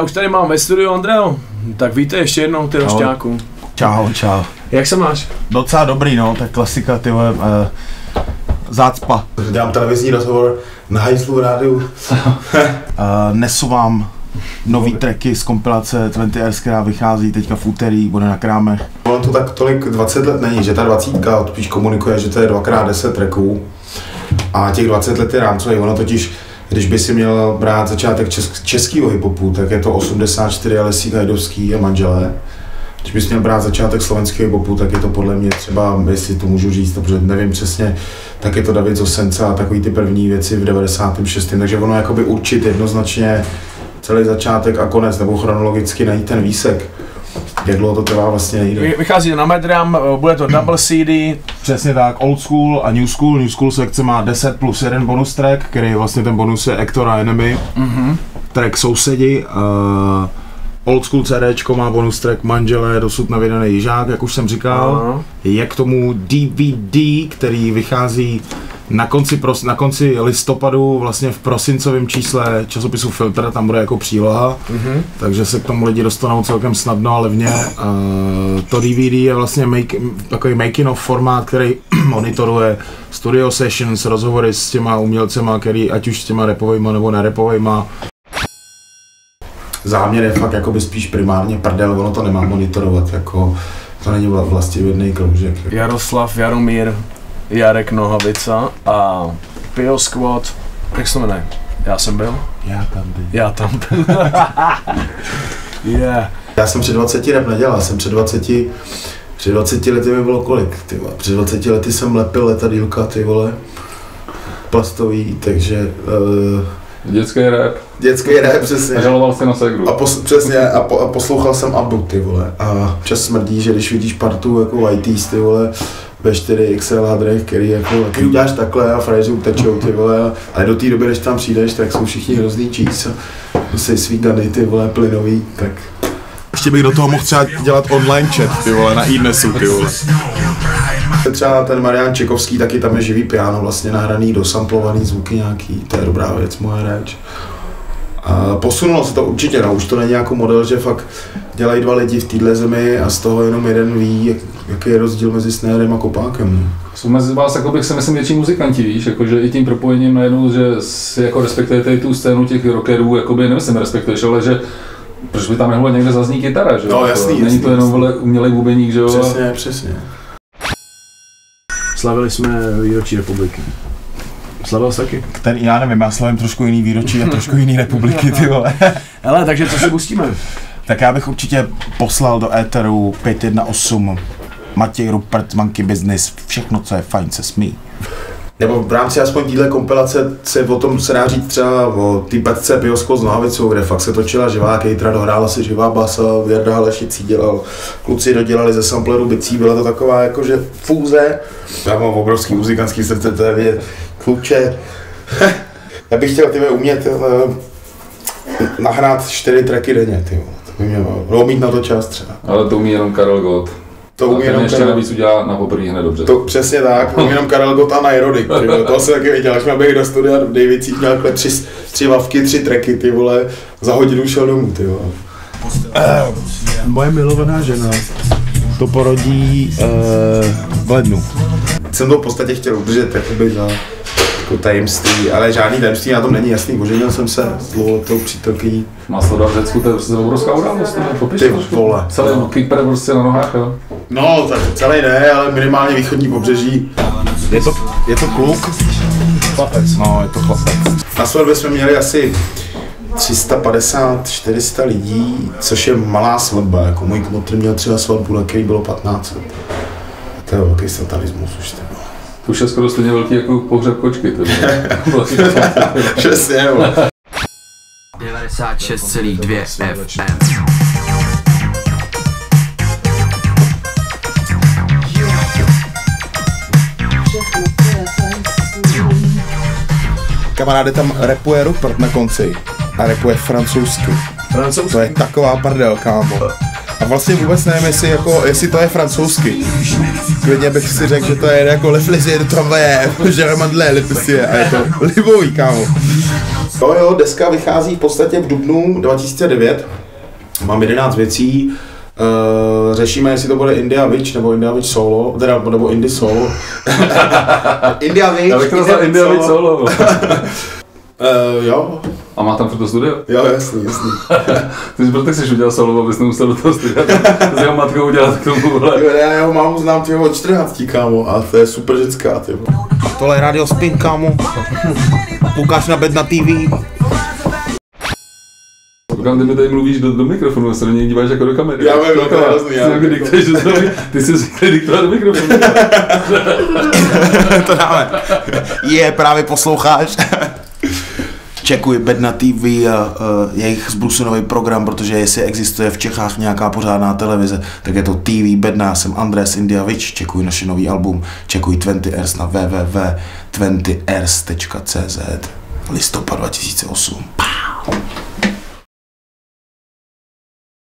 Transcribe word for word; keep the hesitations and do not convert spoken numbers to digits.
už tady mám ve studiu Ondreo, tak víte ještě jednou, ty rošťáku. Čau, čau. Jak se máš? Docela dobrý, no, tak klasika, ty vole, uh, zácpa. Dělám televizní rozhovor na Hajslu rádiu. uh, nesu vám nový tracky z kompilace dvacet Years, která vychází teďka v úterý, bude na Krámech. Ono to tak tolik dvacet let není, že ta dvacítka spíš komunikuje, že to je dvakrát deset tracků a těch dvacet let je rámcový. Ono totiž, když by si měl brát začátek česk- českého hiphopu, tak je to osmdesát čtyři Lesík, Hajdovský a Manželé. Když bys měl brát začátek slovenského hiphopu, tak je to podle mě třeba, jestli to můžu říct, protože nevím přesně, tak je to David Zosenca a takový ty první věci v devadesátém šestém Takže ono jakoby určit jednoznačně celý začátek a konec, nebo chronologicky najít ten výsek. Jak dlouho to trvá, vlastně nejde. Vychází na Medram, bude to double C D. Přesně tak, Old School a New School. New School sekce má deset plus jeden bonus track, který vlastně ten bonus je Hector a Enemy. Mm-hmm. Track Sousedi. Uh, Old School CDčko má bonus track Manželé, dosud nevydaný Jižák, jak už jsem říkal. Uh-huh. Je k tomu D V D, který vychází na konci, pros, na konci listopadu, vlastně v prosincovém čísle časopisu Filter, tam bude jako příloha, uh-huh. takže se k tomu lidi dostanou celkem snadno a levně. Uh, to D V D je vlastně make, takový making of formát, který monitoruje studio sessions, rozhovory s těma umělcema, který ať už s těma rapovejma nebo nerapovejma. Záměr je fakt jakoby spíš primárně prdel, ono to nemá monitorovat, jako to není vlastivědný kroužek. Jako. Jaroslav, Jaromír, Jarek Nohavica a Pio Squad, jak se to jmenuje? Já jsem byl? Já tam byl. Já tam byl. yeah. Já jsem před dvaceti rap nedělal, jsem před dvaceti, před dvaceti lety mi bylo kolik, ty vole. Před dvaceti lety jsem lepil letadýlka, ty vole, plastový, takže... Uh, Dětský rap. Dětský rap, přesně. A žaloval jsi na segru. A pos, přesně, a, po, a poslouchal jsem Abdu, ty vole. A čas smrdí, že když vidíš partu jako I Ts, ty vole, ve čtyři X L hadrech, který jako, který uděláš takhle a frajeři utečou, ty vole. Ale do té doby, než tam přijdeš, tak jsou všichni hrozný čís. Jsi svítaný, ty vole, plynový, tak... Ještě bych do toho mohl třeba dělat online chat, ty vole, na iDnesu, ty vole. Třeba ten Marián Čekovský, taky tam je živý piano, vlastně nahraný, dosamplovaný zvuky nějaký, to je dobrá věc, moje řeč. A posunulo se to určitě, no, už to není jako model, že fakt dělají dva lidi v téhle zemi a z toho jenom jeden ví, jak, jaký je rozdíl mezi snérem a kopákem. Jsou mezi vás, jako bych se myslím, větší muzikanti, víš, jakože i tím propojením najednou, že si jako respektujete tu scénu těch rockerů, jakoby nemyslím respektuješ, ale že proč by tam nemohla někde zaznít kytara, že jo? No jasný, Není jasný, to jenom vole umělej bubeník, že jo? Přesně, přesně. Slavili jsme výročí republiky. Slavil jsi taky? Který, já nevím, já slavím trošku jiný výročí a trošku jiný republiky, ty vole. Hele, takže co si pustíme? Tak já bych určitě poslal do éteru pět jedna osm, Matěj Rupert, Monkey Business, všechno, co je fajn, se smí. Nebo v rámci aspoň téhle kompilace se o tom se dá říct třeba o té petce Pio Squad s Nohavicou, kde fakt se točila živá kytra, dohrála si živá basa, Věrda Halešicí dělal, kluci dodělali ze sampleru bicí, byla to taková jakože fúze. Já mám obrovský muzikantský srdce, to je věc, kluče. Já bych chtěl tyhle umět uh, nahrát čtyři tracky denně, ty. To by mě bylo mít na to čas třeba. Ale to umí jenom Karel Gott. To umí jenom ještě Karel... navíc udělá na poprvé hned dobře. To přesně tak, umí jenom Karel Gott a Nairodik, ty vole, to jsem taky viděl, až měl bych do studia v Davicích, měl tři, tři vavky, tři tracky, ty vole, za hodinu šel domů, ty vole. Uh, moje milovaná žena to porodí uh, v lednu. Jsem to v podstatě chtěl udržet jakoby za jako tajemství, ale žádný tajemství na tom není jasný, oženil jsem se s dlouholetou přítelkyní. Má sledovat v Řecku, to je prostě obrovská událost, ne? Popiš Ty trošku. vole. Celý kickpad prostě na nohách, jo? No, tak celý ne, ale minimálně východní pobřeží. Je to, je to kluk? Chlapec. No, je to chlapec. Na svatbě jsme měli asi tři sta padesát čtyři sta lidí, což je malá svatba, jako můj kmotr měl třeba svatbu, na který bylo patnáct set. To je velký satanismus už teda. To už je skoro stejně velký jako pohřeb kočky, to je. Přesně, jo. devadesát šest celá dva F M. Kamaráde, tam rapuje Rupert na konci a rapuje francouzsky. Francouzsky? To je taková prdel, kámo. A vlastně vůbec nevím, jestli, jako, jestli to je francouzsky. Klidně bych si řekl, že to je jako Le Plaisir de Travailler, že Ramandle, Le Plaisir, a je to libový, kámo. Jo, jo, deska vychází v podstatě v dubnu dva tisíce devět. Mám jedenáct věcí. Uh, řešíme, jestli to bude India Witch nebo India Witch Solo, teda nebo Indie Solo. India Witch. Já bych to nazval India Witch Solo. uh, jo. A má tam furt to studio? Jo, jasný, jasný. Ty jsi proto chceš udělat solo, abys nemusel do toho studia. S jeho matkou udělat k tomu, vole. Jo, já jeho mámu znám tyho od čtrnácti, kámo, a to je super ženská, tyho. Tohle je Radio Spin, kámo. Ukáž na Bedna T V. Koukám, ty mi tady mluvíš do, do mikrofonu, se do něj díváš jako do kamery. Já vím, no, to je hrozný, já vím. Ty jsi zvykli diktovat do mikrofonu. To dáme. Je, právě posloucháš. Čekuj Bedna T V a uh, jejich zbrusunový program, protože jestli existuje v Čechách nějaká pořádná televize, tak je to T V Bedna, já jsem Andres India Witch, čekuj naše nový album, čekuj dvacet ers na w w w tečka dvacet ers tečka c z, listopad dva tisíce osm.